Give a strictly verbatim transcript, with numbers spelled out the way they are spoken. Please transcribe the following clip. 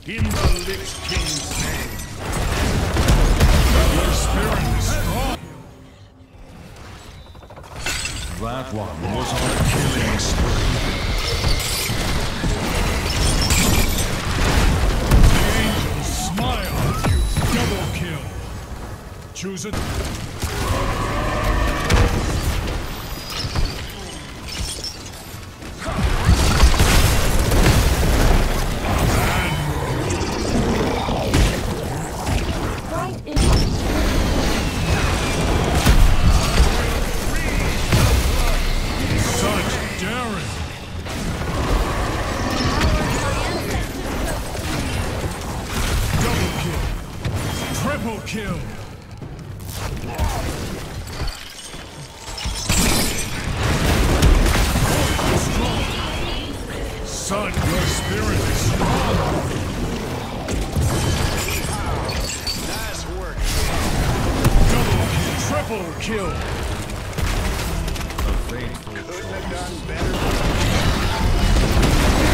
In the Lich King's name. Your spirit is strong. That one was on a killing spree. The angels smile on you. Double kill. Choose it. Triple kill! Son, your spirit is strong! Nice work! Double kill! Triple kill! The faithful couldn't have done better.